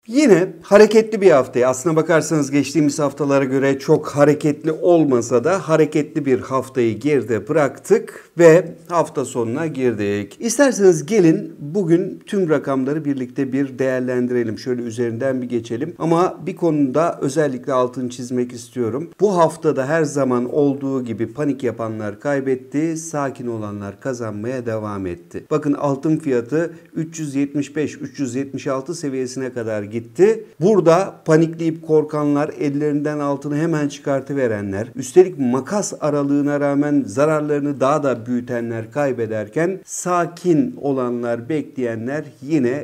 Yine hareketli bir haftaya, aslına bakarsanız geçtiğimiz haftalara göre çok hareketli olmasa da hareketli bir haftayı geride bıraktık ve hafta sonuna girdik. İsterseniz gelin bugün tüm rakamları birlikte bir değerlendirelim. Şöyle üzerinden bir geçelim. Ama bir konuda özellikle altını çizmek istiyorum. Bu haftada her zaman olduğu gibi panik yapanlar kaybetti, sakin olanlar kazanmaya devam etti. Bakın altın fiyatı 375-376 seviyesine kadar gitti. Burada panikleyip korkanlar, ellerinden altını hemen çıkartıverenler, üstelik makas aralığına rağmen zararlarını daha da büyütenler kaybederken sakin olanlar, bekleyenler yine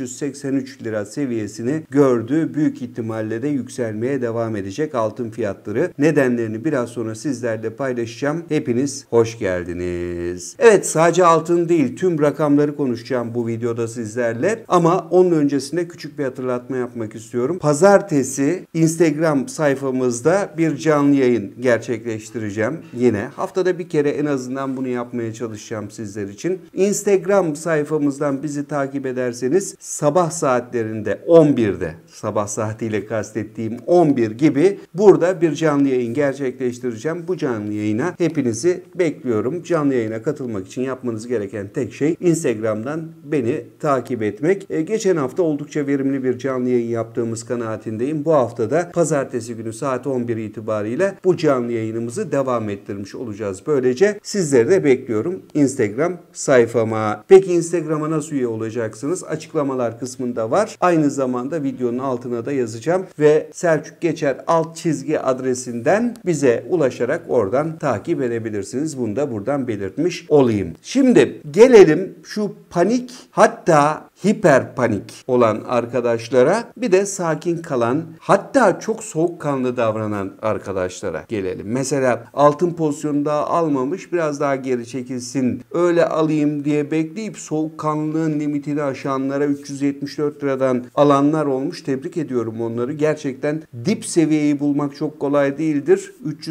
383 lira seviyesini gördü. Büyük ihtimalle de yükselmeye devam edecek altın fiyatları. Nedenlerini biraz sonra sizlerle paylaşacağım. Hepiniz hoş geldiniz. Evet, sadece altın değil, tüm rakamları konuşacağım bu videoda sizlerle. Ama onun öncesinde küçük bir hatırlatma yapmak istiyorum. Pazartesi Instagram sayfamızda bir canlı yayın gerçekleştireceğim. Yine haftada bir kere en azından bunu yapmaya çalışacağım sizler için. Instagram sayfamızdan bizi takip ederseniz sabah saatlerinde 11'de, sabah saatiyle kastettiğim 11 gibi burada bir canlı yayın gerçekleştireceğim. Bu canlı yayına hepinizi bekliyorum. Canlı yayına katılmak için yapmanız gereken tek şey Instagram'dan beni takip etmek. Geçen hafta oldukça verimli bir canlı yayın yaptığımız kanaatindeyim. Bu hafta da pazartesi günü saat 11 itibariyle bu canlı yayınımızı devam ettirmiş olacağız. Böylece sizleri de bekliyorum Instagram sayfama. Peki Instagram'a nasıl üye olacaksınız? Açıklamalar kısmında var. Aynı zamanda videonun altına da yazacağım ve Selçuk Geçer _ adresinden bize ulaşarak oradan takip edebilirsiniz. Bunu da buradan belirtmiş olayım. Şimdi gelelim şu panik, hatta hiper panik olan arkadaşlara, bir de sakin kalan, hatta çok soğukkanlı davranan arkadaşlara gelelim. Mesela altın pozisyonu daha almamış, biraz daha geri çekilsin, öyle alayım diye bekleyip soğukkanlılığın limitini aşanlara 374 liradan alanlar olmuş. Tebrik ediyorum onları. Gerçekten dip seviyeyi bulmak çok kolay değildir.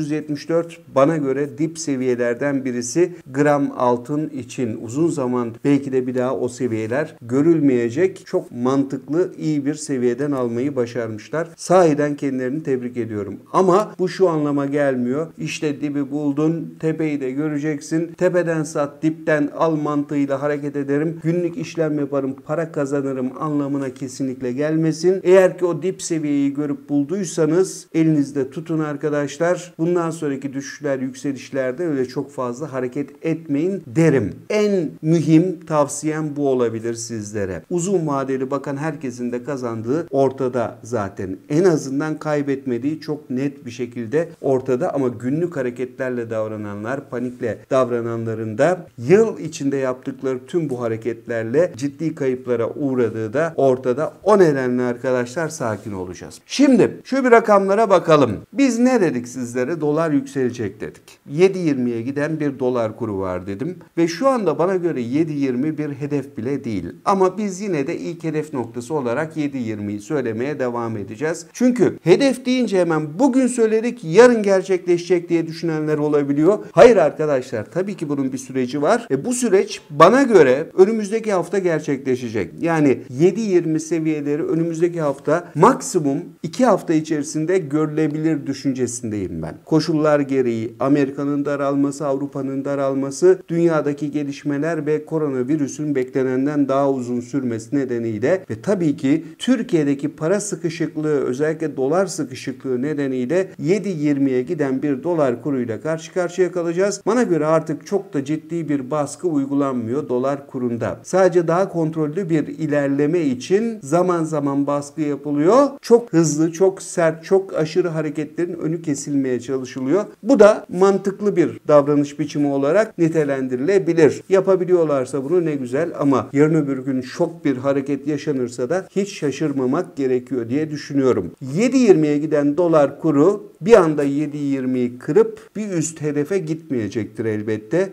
374 bana göre dip seviyelerden birisi gram altın için. Uzun zaman belki de bir daha o seviyeler görülmeyecek. Çok mantıklı, iyi bir seviyeden almayı başarmışlar. Sahiden kendilerini tebrik ediyorum. Ama bu şu anlama gelmiyor. İşte dibi buldun, tepeyi de göreceksin. Tepeden sat, dipten al mantığıyla hareket ederim. Günlük işlem yaparım, para kazanırım anlamına kesinlikle gelmesin. Eğer ki o dip seviyeyi görüp bulduysanız elinizde tutun arkadaşlar. Bundan sonraki düşüşler, yükselişlerde öyle çok fazla hareket etmeyin derim. En mühim tavsiyem bu olabilir sizlere. Uzun vadeli bakan herkesin de kazandığı ortada zaten. En azından kaybetmediği çok net bir şekilde ortada, ama günlük hareketlerle davrananlar, panikle davrananların da yıl içinde yaptıkları tüm bu hareketlerle ciddi kayıplara uğradığı da ortada. O nedenle arkadaşlar sakin olacağız. Şimdi şu bir rakamlara bakalım. Biz ne dedik sizlere? Dolar yükselecek dedik. 7.20'ye giden bir dolar kuru var dedim. Ve şu anda bana göre 7.20 bir hedef bile değil. Ama biz yine de ilk hedef noktası olarak 7.20'yi söylemeye devam edeceğiz. Çünkü hedef deyince hemen bugün söyledik, yarın gerçekleşecek diye düşünenler olabiliyor. Hayır arkadaşlar, tabii ki bunun bir süreci var. Bu süreç bana göre önümüzdeki hafta gerçekleşecek. Yani 7.20 seviyeleri önümüzdeki hafta, maksimum 2 hafta içerisinde görülebilir düşüncesindeyim ben. Koşullar gereği Amerika'nın daralması, Avrupa'nın daralması, dünyadaki gelişmeler ve koronavirüsün beklenenden daha uzun sürmesi nedeniyle ve tabii ki Türkiye'deki para sıkışıklığı, özellikle dolar sıkışıklığı nedeniyle 7.20'ye giden bir dolar kuruyla karşı karşıya kalacağız. Bana göre artık çok da ciddi bir baskı uygulanmıyor dolar kurunda. Sadece daha kontrollü bir ilerleme için zaman zaman baskı yapılıyor. Çok hızlı, çok sert, çok aşırı hareketlerin önü kesilmeye çalışılıyor. Bu da mantıklı bir davranış biçimi olarak nitelendirilebilir. Yapabiliyorlarsa bunu ne güzel, ama yarın öbür gün şok bir hareket yaşanırsa da hiç şaşırmamak gerekiyor diye düşünüyorum. 7.20'ye giden dolar kuru bir anda 7.20'yi kırıp bir üst hedefe gitmeyecektir elbette.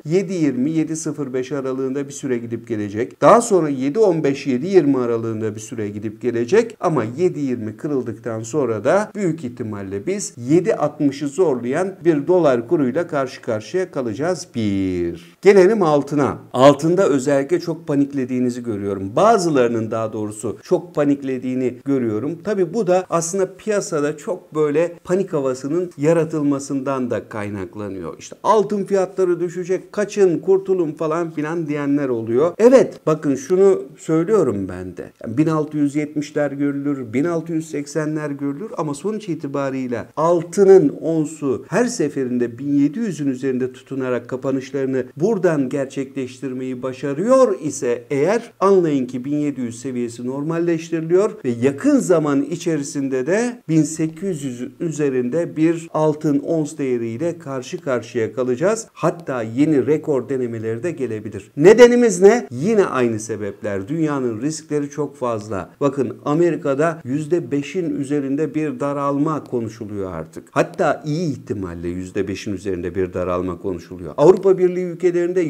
7.20-7.05 aralığında bir süre gidip gelecek. Daha sonra 7.15-7.20 aralığında bir süre gidip gelecek. Ama 7.20 kırıldıktan sonra da büyük ihtimalle biz 7.60'ı zorlayan bir dolar kuruyla karşı karşıya kalacağız. Gelelim altına. Altında özellikle çok paniklediğinizi görüyorum. görüyorum. Bazılarının daha doğrusu çok paniklediğini görüyorum. Tabii bu da aslında piyasada çok böyle panik havasının yaratılmasından da kaynaklanıyor. İşte altın fiyatları düşecek, kaçın, kurtulun falan filan diyenler oluyor. Evet, bakın şunu söylüyorum ben de. Yani 1670'ler görülür, 1680'ler görülür ama sonuç itibariyle altının onsu her seferinde 1700'ün üzerinde tutunarak kapanışlarını buradan gerçekleştirmeyi başarıyor ise eğer, anlayın ki 1700 seviyesi normalleştiriliyor ve yakın zaman içerisinde de 1800 üzerinde bir altın ons değeriyle karşı karşıya kalacağız. Hatta yeni rekor denemeleri de gelebilir. Nedenimiz ne? Yine aynı sebepler. Dünyanın riskleri çok fazla. Bakın, Amerika'da %5'in üzerinde bir daralma konuşuluyor artık. Hatta iyi ihtimalle %5'in üzerinde bir daralma konuşuluyor. Avrupa Birliği ülkelerinde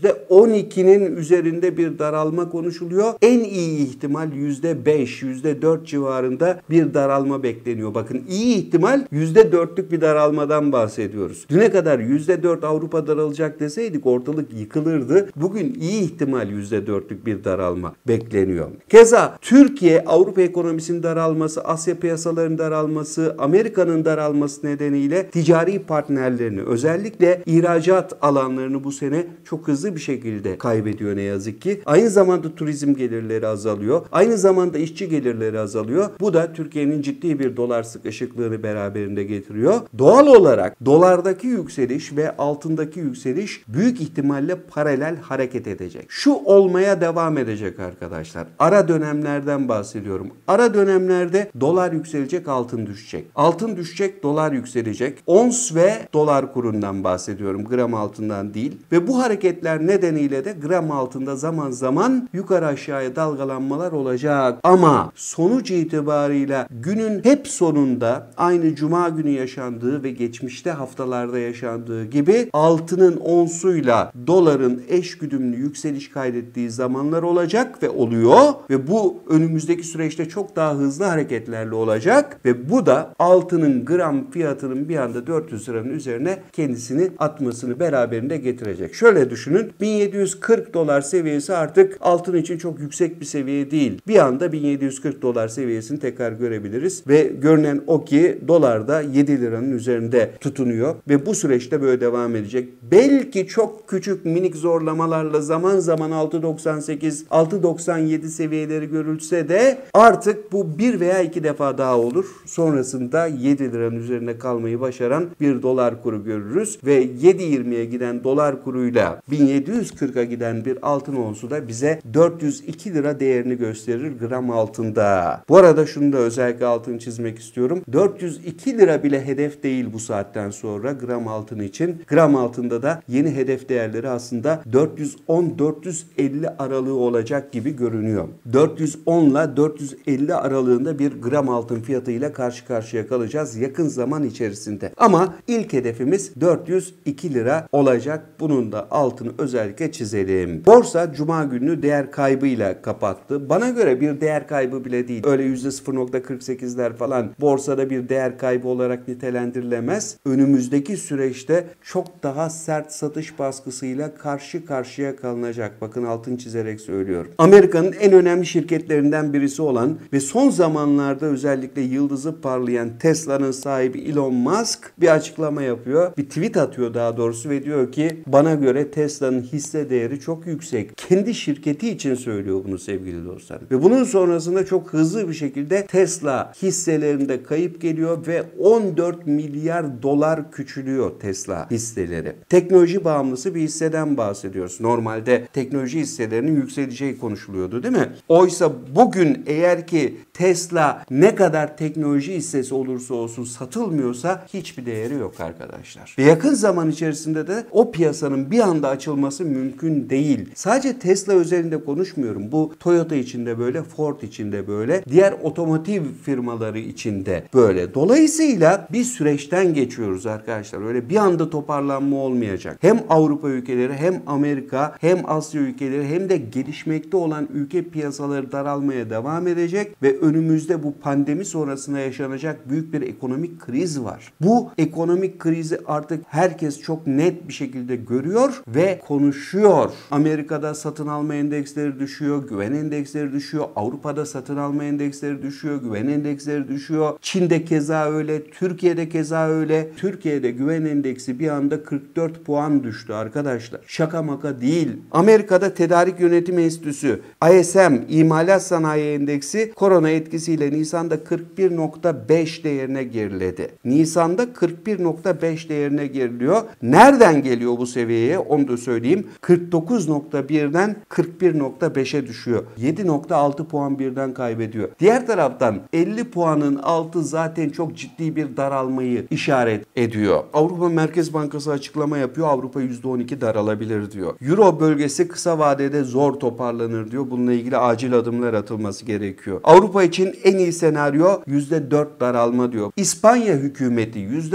%12'nin üzerinde bir daralma konuşuluyor. En iyi ihtimal %5, %4 civarında bir daralma bekleniyor. Bakın, iyi ihtimal %4'lük bir daralmadan bahsediyoruz. Düne kadar %4 Avrupa daralacak deseydik ortalık yıkılırdı. Bugün iyi ihtimal %4'lük bir daralma bekleniyor. Keza Türkiye, Avrupa ekonomisinin daralması, Asya piyasalarının daralması, Amerika'nın daralması nedeniyle ticari partnerlerini, özellikle ihracat alanlarını bu sene çok hızlı bir şekilde kaybediyor ne yazık ki. Aynı zamanda turizm gelirleri azalıyor. Aynı zamanda işçi gelirleri azalıyor. Bu da Türkiye'nin ciddi bir dolar sıkışıklığını beraberinde getiriyor. Doğal olarak dolardaki yükseliş ve altındaki yükseliş büyük ihtimalle paralel hareket edecek. Şu olmaya devam edecek arkadaşlar. Ara dönemlerden bahsediyorum. Ara dönemlerde dolar yükselecek, altın düşecek. Altın düşecek, dolar yükselecek. Ons ve dolar kurundan bahsediyorum. Gram altından değil. Ve bu hareketler nedeniyle de gram altında zaman zaman yukarı aşağıya dalgalanmalar olacak. Ama sonuç itibarıyla günün hep sonunda aynı cuma günü yaşandığı ve geçmişte haftalarda yaşandığı gibi altının onsuyla doların eşgüdümlü yükseliş kaydettiği zamanlar olacak ve oluyor ve bu önümüzdeki süreçte çok daha hızlı hareketlerle olacak ve bu da altının gram fiyatının bir anda 400 liranın üzerine kendisini atmasını beraberinde getirecek. Şöyle düşünün, 1740 dolar seviyesi artık altın için çok yüksek bir seviye değil. Bir anda 1740 dolar seviyesini tekrar görebiliriz ve görünen o ki dolar da 7 liranın üzerinde tutunuyor ve bu süreçte böyle devam edecek. Belki çok küçük minik zorlamalarla zaman zaman 6.98, 6.97 seviyeleri görülse de artık bu bir veya iki defa daha olur. Sonrasında 7 liranın üzerinde kalmayı başaran bir dolar kuru görürüz ve 7.20'ye giden dolar kuruyla 1740'a giden bir altın onsu da bize 402 lira değerini gösterir gram altında. Bu arada şunu da özellikle altını çizmek istiyorum. 402 lira bile hedef değil bu saatten sonra gram altın için. Gram altında da yeni hedef değerleri aslında 410-450 aralığı olacak gibi görünüyor. 410 ile 450 aralığında bir gram altın fiyatıyla karşı karşıya kalacağız yakın zaman içerisinde. Ama ilk hedefimiz 402 lira olacak. Bunun da altını özellikle çizelim. Borsa cuma gününü değer kaybıyla kapattı. Bana göre bir değer kaybı bile değil. Öyle %0.48'ler falan borsada bir değer kaybı olarak nitelendirilemez. Önümüzdeki süreçte çok daha sert satış baskısıyla karşı karşıya kalınacak. Bakın, altını çizerek söylüyorum. Amerika'nın en önemli şirketlerinden birisi olan ve son zamanlarda özellikle yıldızı parlayan Tesla'nın sahibi Elon Musk bir açıklama yapıyor. Bir tweet atıyor daha doğrusu ve diyor ki bana göre Tesla'nın hisse değeri çok yüksek. Kendi şirketi için söylüyor bunu sevgili dostlar. Ve bunun sonrasında çok hızlı bir şekilde Tesla hisselerinde kayıp geliyor ve 14 milyar dolar küçülüyor Tesla hisseleri. Teknoloji bağımlısı bir hisseden bahsediyoruz. Normalde teknoloji hisselerinin yükseleceği konuşuluyordu değil mi? Oysa bugün eğer ki Tesla ne kadar teknoloji hissesi olursa olsun satılmıyorsa hiçbir değeri yok arkadaşlar. Ve yakın zaman içerisinde de o piyasanın bir anda açılması mümkün değil. Sadece Tesla özelinde konuşmuyorum. Bu Toyota için de böyle, Ford için de böyle, diğer otomotiv firmaları için de böyle. Dolayısıyla bir süreçten geçiyoruz arkadaşlar. Öyle bir anda toparlanma olmayacak. Hem Avrupa ülkeleri, hem Amerika, hem Asya ülkeleri, hem de gelişmekte olan ülke piyasaları daralmaya devam edecek ve önümüzde bu pandemi sonrasında yaşanacak büyük bir ekonomik kriz var. Bu ekonomik krizi artık herkes çok net bir şekilde görüyor ve konuşuyor. Amerika'da satın alma endeksleri düştü. düşüyor, güven endeksleri düşüyor, Avrupa'da satın alma endeksleri düşüyor, güven endeksleri düşüyor. Çin'de keza öyle, Türkiye'de keza öyle. Türkiye'de güven endeksi bir anda 44 puan düştü arkadaşlar. Şaka maka değil. Amerika'da Tedarik Yönetim Enstitüsü ISM İmalat Sanayi Endeksi korona etkisiyle Nisan'da 41.5 değerine geriledi. Nisan'da 41.5 değerine geriliyor. Nereden geliyor bu seviyeye? Onu da söyleyeyim. 49.1'den 41.5'e düşüyor. 7.6 puan birden kaybediyor. Diğer taraftan 50 puanın altı zaten çok ciddi bir daralmayı işaret ediyor. Avrupa Merkez Bankası açıklama yapıyor. Avrupa %12 daralabilir diyor. Euro bölgesi kısa vadede zor toparlanır diyor. Bununla ilgili acil adımlar atılması gerekiyor. Avrupa için en iyi senaryo %4 daralma diyor. İspanya hükümeti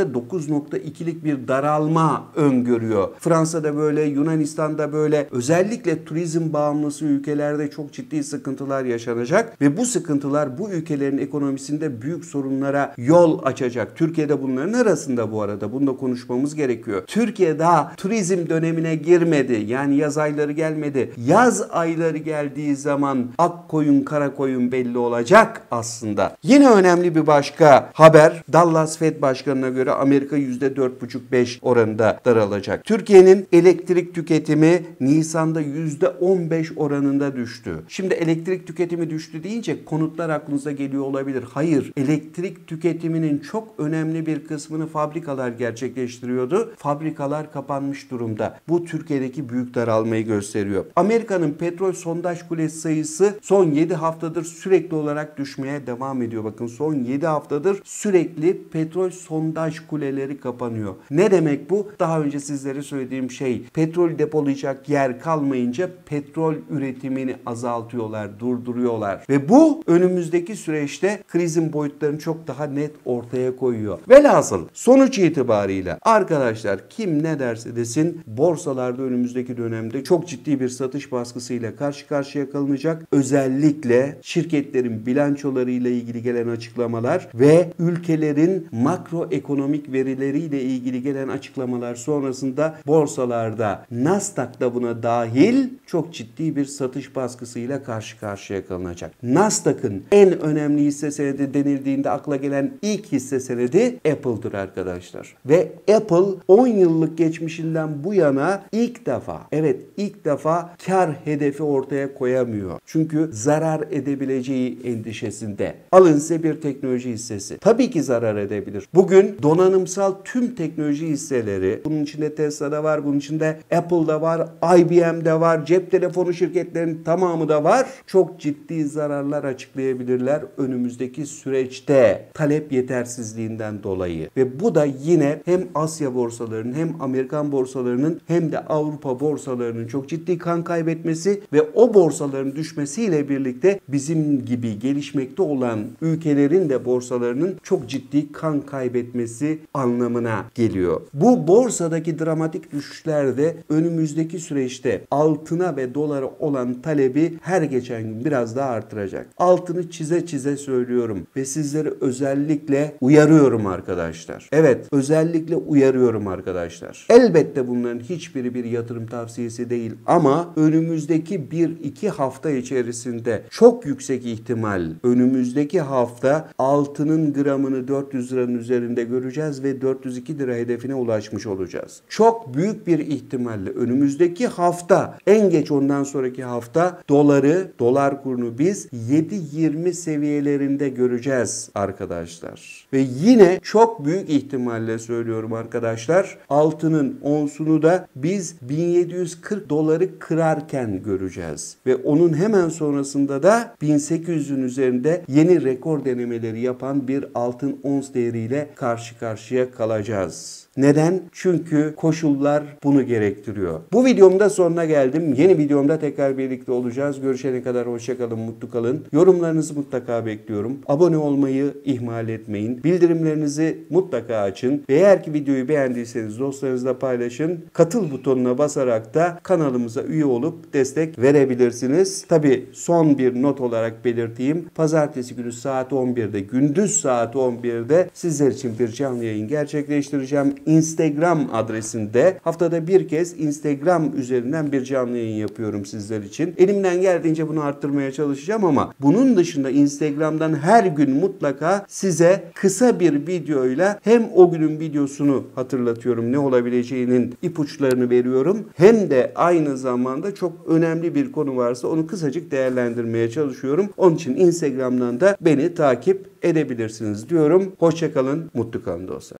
%9.2'lik bir daralma öngörüyor. Fransa'da böyle, Yunanistan'da böyle, özellikle turizm bağımlısı ülkelerde çok ciddi sıkıntılar yaşanacak ve bu sıkıntılar bu ülkelerin ekonomisinde büyük sorunlara yol açacak. Türkiye'de bunların arasında bu arada. Bunu da konuşmamız gerekiyor. Türkiye daha turizm dönemine girmedi. Yani yaz ayları gelmedi. Yaz ayları geldiği zaman ak koyun kara koyun belli olacak aslında. Yine önemli bir başka haber. Dallas Fed Başkanı'na göre Amerika %4,5-5 oranında daralacak. Türkiye'nin elektrik tüketimi Nisan'da %15 oranında düştü. Şimdi elektrik tüketimi düştü deyince konutlar aklınıza geliyor olabilir. Hayır. Elektrik tüketiminin çok önemli bir kısmını fabrikalar gerçekleştiriyordu. Fabrikalar kapanmış durumda. Bu Türkiye'deki büyük daralmayı gösteriyor. Amerika'nın petrol sondaj kulesi sayısı son 7 haftadır sürekli olarak düşmeye devam ediyor. Bakın son 7 haftadır sürekli petrol sondaj kuleleri kapanıyor. Ne demek bu? Daha önce sizlere söylediğim şey. Petrol depolayacak yer kalmayınca petrol üretimini azaltıyorlar, durduruyorlar. Ve bu önümüzdeki süreçte krizin boyutlarını çok daha net ortaya koyuyor. Velhasıl sonuç itibarıyla arkadaşlar kim ne derse desin borsalarda önümüzdeki dönemde çok ciddi bir satış baskısıyla karşı karşıya kalınacak. Özellikle şirketlerin bilançolarıyla ilgili gelen açıklamalar ve ülkelerin makroekonomik verileriyle ilgili gelen açıklamalar sonrasında borsalarda Nasdaq'da buna dahil çok ciddi bir satış baskısıyla karşı karşıya kalınacak. Nasdaq'ın en önemli hisse senedi denildiğinde akla gelen ilk hisse senedi Apple'dır arkadaşlar. Ve Apple 10 yıllık geçmişinden bu yana ilk defa kar hedefi ortaya koyamıyor. Çünkü zarar edebileceği endişesinde. Alın size bir teknoloji hissesi. Tabii ki zarar edebilir. Bugün donanımsal tüm teknoloji hisseleri, bunun içinde Tesla'da var, bunun içinde Apple'da var, IBM'de var, cep telefonu şirketlerinin tamamı da var. Çok ciddi zararlar açıklayabilirler önümüzdeki süreçte talep yetersizliğinden dolayı. Ve bu da yine hem Asya borsalarının hem Amerikan borsalarının hem de Avrupa borsalarının çok ciddi kan kaybetmesi ve o borsaların düşmesiyle birlikte bizim gibi gelişmekte olan ülkelerin de borsalarının çok ciddi kan kaybetmesi anlamına geliyor. Bu borsadaki dramatik düşüşler de önümüzdeki süreçte altına ve dolara olan talebi her geçen gün biraz daha artıracak. Altını çize çize söylüyorum ve sizleri özellikle uyarıyorum arkadaşlar. Evet, özellikle uyarıyorum arkadaşlar. Elbette bunların hiçbiri bir yatırım tavsiyesi değil ama önümüzdeki 1-2 hafta içerisinde çok yüksek ihtimal önümüzdeki hafta altının gramını 400 liranın üzerinde göreceğiz ve 402 lira hedefine ulaşmış olacağız. Çok büyük bir ihtimalle önümüzdeki hafta, en geç ondan sonraki hafta dolar kurunu biz 7.20 seviyelerinde göreceğiz arkadaşlar. Ve yine çok büyük ihtimalle söylüyorum arkadaşlar, altının onsunu da biz 1740 doları kırarken göreceğiz. Ve onun hemen sonrasında da 1800'ün üzerinde yeni rekor denemeleri yapan bir altın ons değeriyle karşı karşıya kalacağız. Neden? Çünkü koşullar bunu gerektiriyor. Bu videomda sonuna geldim. Yeni videomda tekrar birlikte olacağız. Görüşene kadar hoşça kalın, mutlu kalın. Yorumlarınızı mutlaka bekliyorum. Abone olmayı ihmal etmeyin. Bildirimlerinizi mutlaka açın. Ve eğer ki videoyu beğendiyseniz dostlarınızla paylaşın. Katıl butonuna basarak da kanalımıza üye olup destek verebilirsiniz. Tabii son bir not olarak belirteyim. Pazartesi günü saat 11'de, gündüz saat 11'de sizler için bir canlı yayın gerçekleştireceğim. Instagram adresinde haftada bir kez Instagram üzerinden bir canlı yayın yapıyorum sizler için. için. Elimden geldiğince bunu arttırmaya çalışacağım ama bunun dışında Instagram'dan her gün mutlaka size kısa bir videoyla hem o günün videosunu hatırlatıyorum, ne olabileceğinin ipuçlarını veriyorum, hem de aynı zamanda çok önemli bir konu varsa onu kısacık değerlendirmeye çalışıyorum. Onun için Instagram'dan da beni takip edebilirsiniz diyorum. Hoşça kalın, mutlu kalın dostlar.